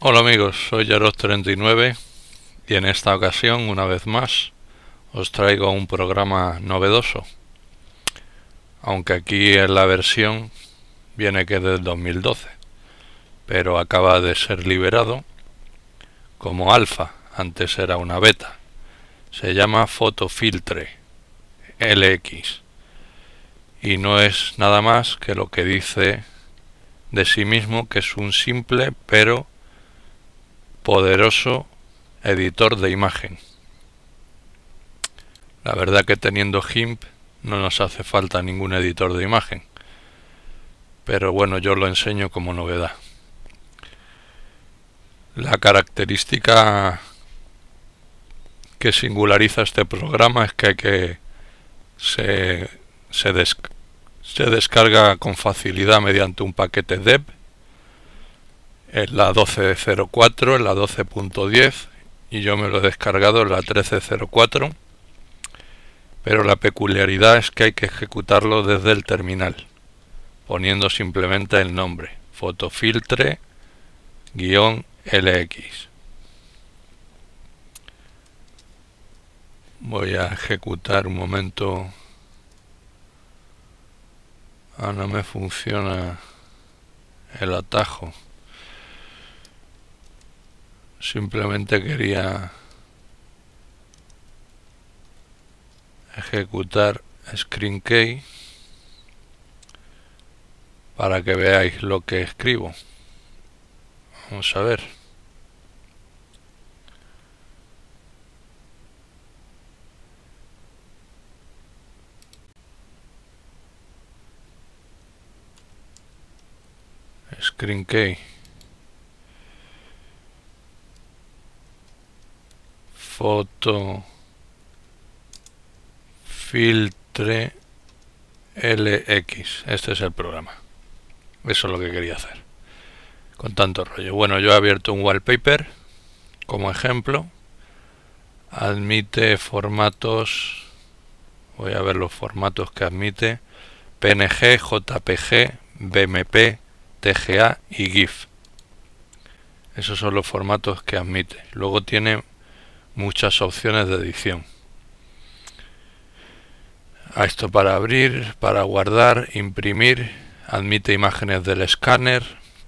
Hola amigos, soy Yaros39 y en esta ocasión, una vez más, os traigo un programa novedoso, aunque aquí en la versión viene que es del 2012, pero acaba de ser liberado como alfa, antes era una beta. Se llama Photofiltre LX y no es nada más que lo que dice de sí mismo, que es un simple pero poderoso editor de imagen. La verdad que teniendo GIMP no nos hace falta ningún editor de imagen, pero bueno, yo lo enseño como novedad. La característica que singulariza este programa es que se, se, des, se descarga con facilidad mediante un paquete deb en la 12.04, en la 12.10 y yo me lo he descargado en la 13.04, pero la peculiaridad es que hay que ejecutarlo desde el terminal, poniendo simplemente el nombre Photofiltre-LX. Voy a ejecutar un momento. No me funciona el atajo. Simplemente quería ejecutar screen key para que veáis lo que escribo. Vamos a ver. Screen key. Foto filtre LX. Este es el programa. Eso es lo que quería hacer. Con tanto rollo. Bueno, yo he abierto un wallpaper como ejemplo. Admite formatos. Voy a ver los formatos que admite. PNG, JPG, BMP, TGA y GIF. Esos son los formatos que admite. Luego tiene muchas opciones de edición. A esto para abrir, para guardar, imprimir. Admite imágenes del escáner.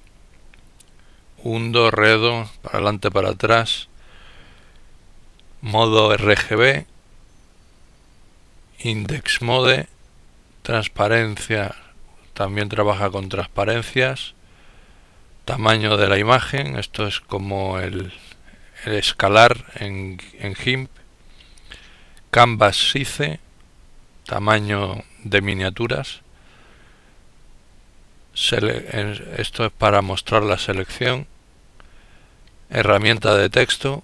Hundo, redo, para adelante, para atrás. Modo RGB. Index mode. Transparencia. También trabaja con transparencias. Tamaño de la imagen. Esto es como el escalar en GIMP. Canvas size. Tamaño de miniaturas. Esto es para mostrar la selección. Herramienta de texto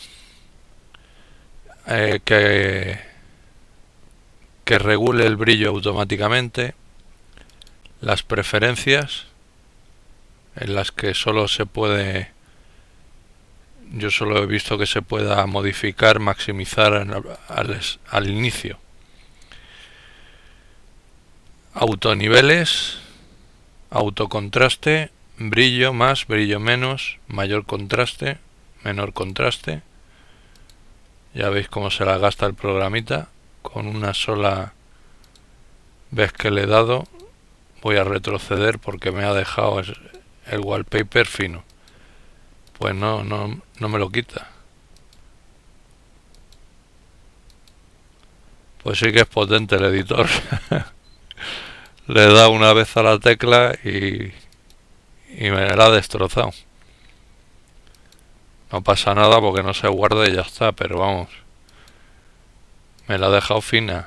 que regule el brillo automáticamente. Las preferencias en las que solo se puede, yo solo he visto que se pueda modificar, maximizar al inicio. Autoniveles, autocontraste, brillo más, brillo menos, mayor contraste, menor contraste. Ya veis cómo se la gasta el programita. Con una sola vez que le he dado, voy a retroceder porque me ha dejado el wallpaper fino. Pues no me lo quita. Pues sí que es potente el editor. Le he dado una vez a la tecla y me la ha destrozado. No pasa nada porque no se guarda y ya está, pero vamos, me la ha dejado fina.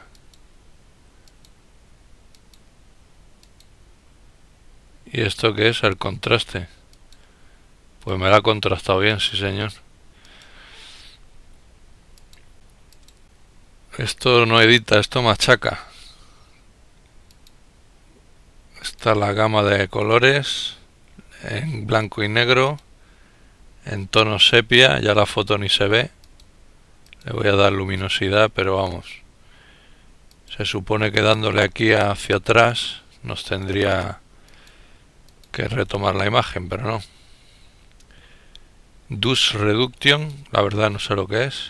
¿Y esto qué es? El contraste. Pues me la ha contrastado bien, sí señor. Esto no edita, esto machaca. Está la gama de colores en blanco y negro, en tono sepia. Ya la foto ni se ve. Le voy a dar luminosidad, pero vamos, se supone que dándole aquí hacia atrás nos tendría que retomar la imagen, pero no. Dust Reduction, la verdad no sé lo que es.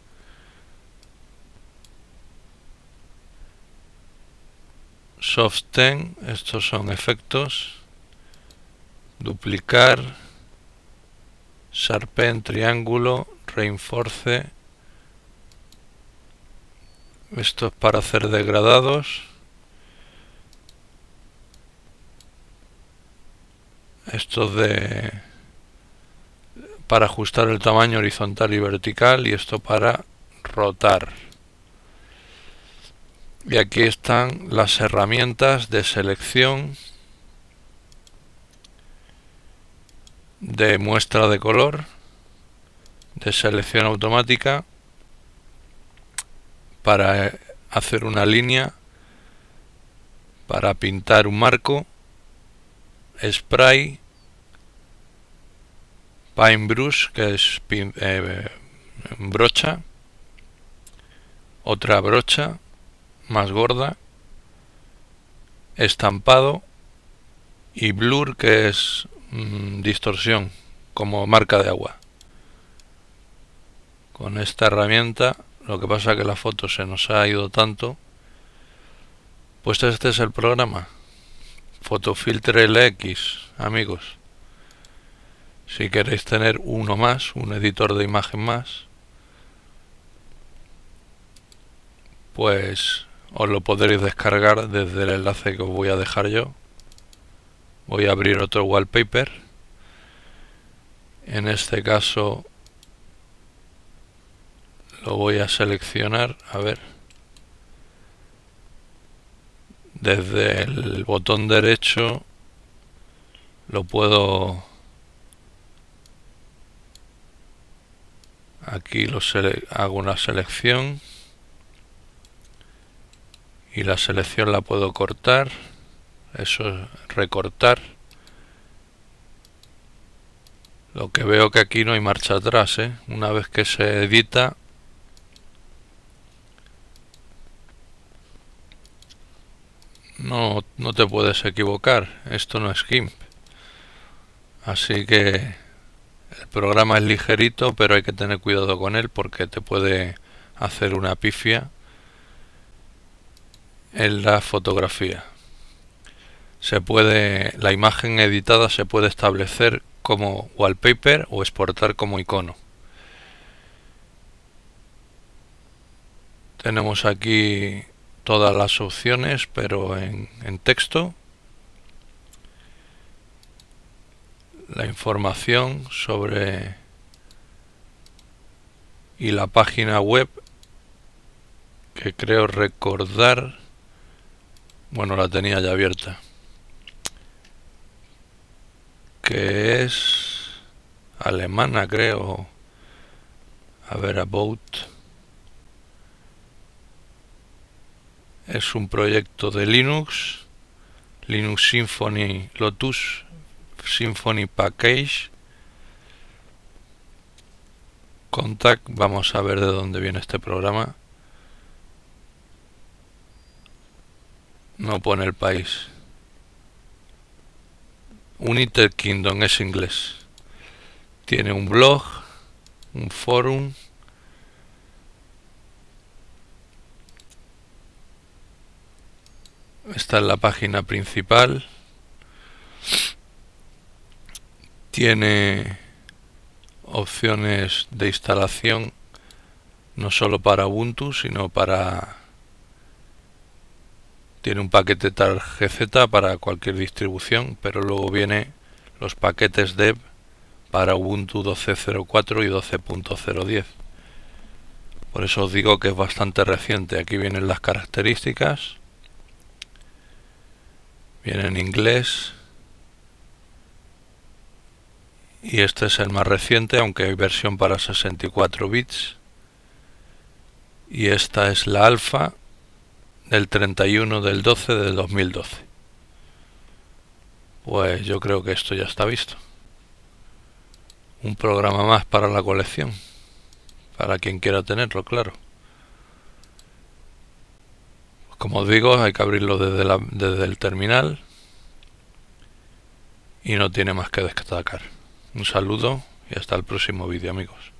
Soften, estos son efectos. Duplicar, Sharpen, triángulo, Reinforce. Esto es para hacer degradados. Esto es para ajustar el tamaño horizontal y vertical, y esto para rotar. Y aquí están las herramientas de selección, de muestra de color, de selección automática, para hacer una línea, para pintar un marco, spray, paintbrush, que es brocha, otra brocha más gorda, estampado, y blur, que es distorsión, como marca de agua. Con esta herramienta, lo que pasa es que la foto se nos ha ido tanto, pues este es el programa Photofiltre LX, amigos. Si queréis tener uno más, un editor de imagen más, pues os lo podréis descargar desde el enlace que os voy a dejar yo. Voy a abrir otro wallpaper. En este caso lo voy a seleccionar, a ver, desde el botón derecho lo puedo, aquí hago una selección, y la selección la puedo cortar, eso es recortar. Lo que veo que aquí no hay marcha atrás, una vez que se edita, no te puedes equivocar, esto no es GIMP. Así que el programa es ligerito, pero hay que tener cuidado con él porque te puede hacer una pifia en la fotografía. La imagen editada se puede establecer como wallpaper o exportar como icono. Tenemos aquí todas las opciones, pero en texto. La información sobre y la página web, que creo recordar, bueno, la tenía ya abierta, que es alemana, creo. A ver, About. Es un proyecto de Linux Symfony, Lotus Symfony Package. Contact, vamos a ver de dónde viene este programa. No pone el país. United Kingdom, es inglés. Tiene un blog, un forum. Esta es la página principal. Tiene opciones de instalación no solo para Ubuntu, sino tiene un paquete tal GZ para cualquier distribución, pero luego viene los paquetes dev para Ubuntu 12.04 y 12.010. Por eso os digo que es bastante reciente. Aquí vienen las características. Viene en inglés. Y este es el más reciente, aunque hay versión para 64 bits. Y esta es la alfa del 31 del 12 del 2012. Pues yo creo que esto ya está visto. Un programa más para la colección, para quien quiera tenerlo, claro. Como os digo, hay que abrirlo desde el terminal y no tiene más que destacar. Un saludo y hasta el próximo vídeo, amigos.